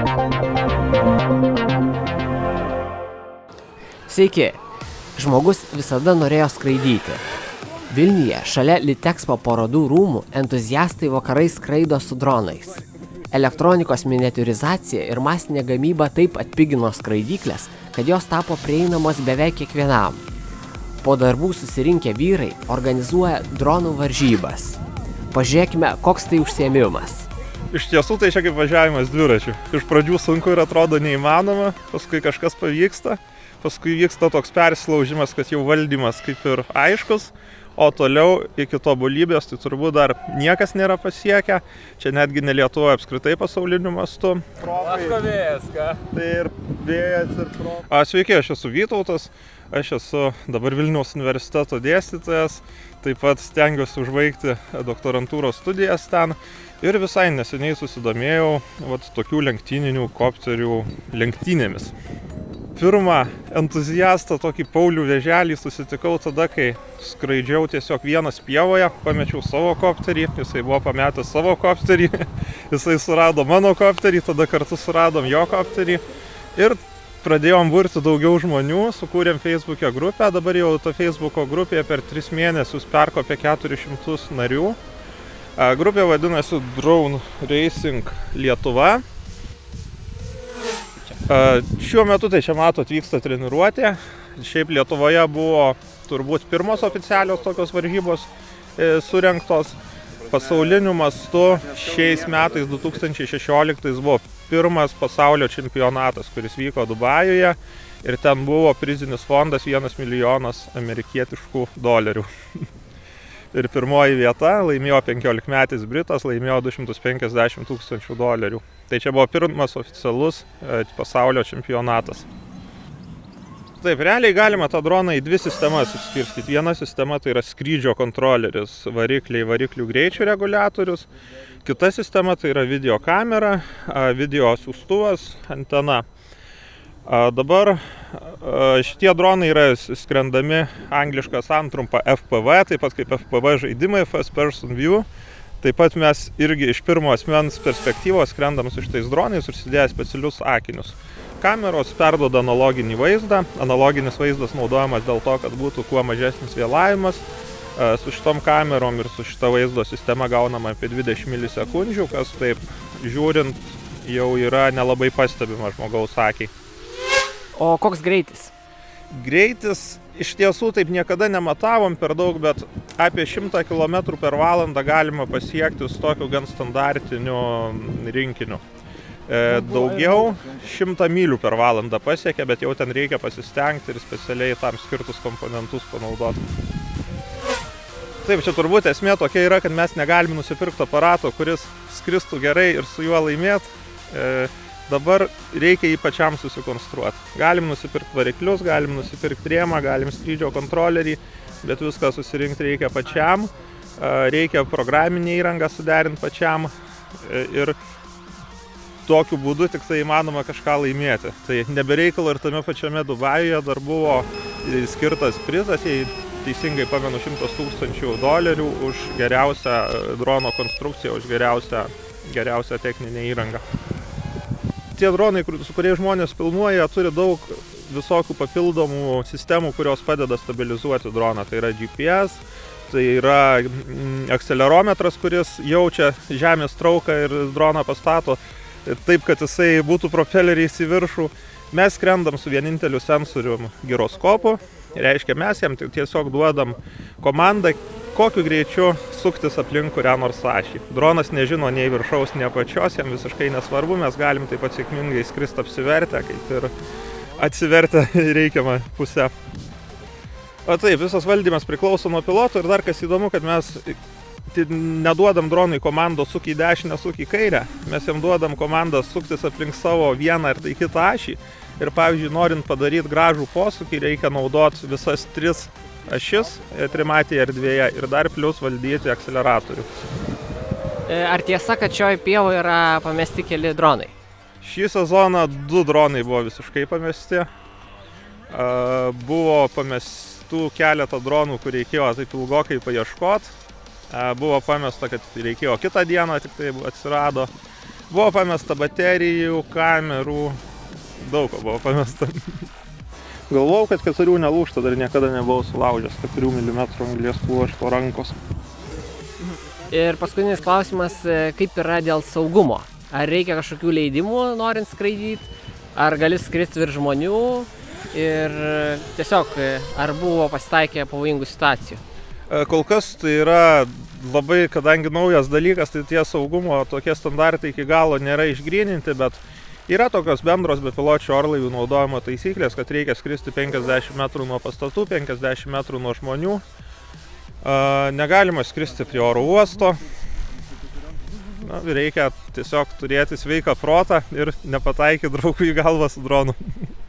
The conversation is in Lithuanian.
Sveiki! Žmogus visada norėjo skraidyti. Vilniuje, šalia Litexpo parodų rūmų, entuziastai vakarais skraido su dronais. Elektronikos miniatiurizacija ir masinė gamyba taip atpigino skraidyklės, kad jos tapo prieinamos beveik kiekvienam. Po darbų susirinkę vyrai organizuoja dronų varžybas. Pažiūrėkime, koks tai užsiėmimas. Iš tiesų tai čia kaip važiavimas dviračiu. Iš pradžių sunku ir atrodo neįmanoma, paskui kažkas pavyksta. Paskui vyksta toks persilaužimas, kad jau valdymas kaip ir aiškus, o toliau iki tobulybės tai turbūt dar niekas nėra pasiekę. Čia netgi ne Lietuvoje, apskritai pasauliniu mastu. Vaško vėjas, ką? Tai ir vėjas, ir propai. Sveiki, aš esu Vytautas, aš esu dabar Vilniaus universiteto dėstytojas, taip pat stengiuosi užbaigti doktorantūros studijas ten ir visai neseniai susidomėjau tokių lenktyninių kopterių lenktynėmis. Pirmą entuziastą, tokį Paulių Vėželį, susitikau tada, kai skraidžiau tiesiog vienas pievoje, pamečiau savo kopterį, jisai buvo pametęs savo kopterį, jisai surado mano kopterį, tada kartu suradom jo kopterį ir pradėjom burti daugiau žmonių, sukūrėm Facebook'e grupę, dabar jau to Facebook'o grupėje per 3 mėnesius perkopė 400 narių. Grupė vadinasi Drone Racing Lietuva. Šiuo metu tai čia matot vyksta treniruotė. Šiaip Lietuvoje buvo turbūt pirmos oficialios tokios varžybos surengtos. Pasauliniu mastu šiais metais 2016 buvo pirmas pasaulio čempionatas, kuris vyko Dubajuje ir ten buvo prizinis fondas 1 milijonas amerikietiškų dolerių. Ir pirmoji vieta laimėjo 15-metis Britas, laimėjo 250 tūkstančių dolerių. Tai čia buvo pirmas oficialus pasaulio čempionatas. Taip, realiai galima tą droną į 2 sistemas išskirstyti. Viena sistema tai yra skrydžio kontroleris, varikliai, variklių greičių reguliatorius. Kita sistema tai yra video kamera, video siųstuvas, antena. Dabar šitie dronai yra skrendami anglišką santrumpą FPV, taip pat kaip FPV žaidimai, First Person View. Taip pat mes irgi iš pirmo asmens perspektyvos skrendam su šitais dronais užsidėję specialius akinius. Kameros perduoda analoginį vaizdą. Analoginis vaizdas naudojamas dėl to, kad būtų kuo mažesnis vėlavimas. Su šitom kamerom ir su šita vaizdo sistema gaunama apie 20 milisekundžių, kas taip žiūrint jau yra nelabai pastebima žmogaus akiai. O koks greitis? Greitis iš tiesų taip niekada nematavom per daug, bet apie 100 km/h galima pasiekti su tokiu gan standartiniu rinkiniu. Daugiau 100 mylių per valandą pasiekia, bet jau ten reikia pasistengti ir specialiai tam skirtus komponentus panaudoti. Taip, čia turbūt esmė tokia yra, kad mes negalim nusipirkti aparato, kuris skristų gerai ir su juo laimėti. Dabar reikia jį pačiam susikonstruoti. Galim nusipirkti variklius, galim nusipirkti rėmą, galim skrydžio kontrolerį, bet viską susirinkti reikia pačiam. Reikia programinę įrangą suderinti pačiam ir tokiu būdu tik tai įmanoma kažką laimėti. Tai nebereikalo ir tame pačiame Dubajuje dar buvo skirtas prizas, jei teisingai pamenu, 100 tūkstančių dolerių už geriausią drono konstrukciją, už geriausią techninę įrangą. Tie dronai, su kuriais žmonės filmuoja, turi daug visokių papildomų sistemų, kurios padeda stabilizuoti droną. Tai yra GPS, tai yra akcelerometras, kuris jaučia žemės trauką ir droną pastato taip, kad jisai būtų propeleriais į viršų. Mes skrendam su vieninteliu sensorium giroskopu. Reiškia, mes jam tiesiog duodam komandą, kokiu greičiu suktis aplink kurią nors ašį. Dronas nežino nei viršaus, nei apačios, jam visiškai nesvarbu, mes galim taip pat sėkmingai skristi apsivertę, kaip ir atsivertę į reikiamą pusę. O taip, visas valdymas priklauso nuo piloto ir dar kas įdomu, kad mes neduodam dronui komandos suk į dešinę, suk į kairę. Mes jam duodam komandą suktis aplink savo vieną ir tai kitą ašį. Ir pavyzdžiui, norint padaryti gražų posūkį, reikia naudoti visas 3 ašis trimatėje erdvėje ir dar plius valdyti akceleratorių. Ar tiesa, kad šioje pievoje yra pamesti keli dronai? Šį sezoną 2 dronai buvo visiškai pamesti. Buvo pamestų keletą dronų, kur reikėjo taip ilgokai paieškoti. Buvo pamesta, kad reikėjo kitą dieną, tik tai atsirado. Buvo pamesta baterijų, kamerų, daug ko buvo pamesta. Galvojau, kad 4 nelūžta, dar niekada nebuvau sulaužęs 4 mm anglies pluošto rankos. Ir paskutinis klausimas, kaip yra dėl saugumo? Ar reikia kažkokių leidimų norint skraidyti? Ar gali skristi virš žmonių? Ir tiesiog, ar buvo pasitaikę pavojingų situacijų? Kol kas tai yra labai, kadangi naujas dalykas, tai tie saugumo tokie standartai iki galo nėra išgryninti, bet yra tokios bendros bepiločių orlaivių naudojimo taisyklės, kad reikia skristi 50 metrų nuo pastatų, 50 metrų nuo žmonių. Negalima skristi prie oro uosto. Reikia tiesiog turėti sveiką protą ir nepataikyti draugų į galvą su dronu.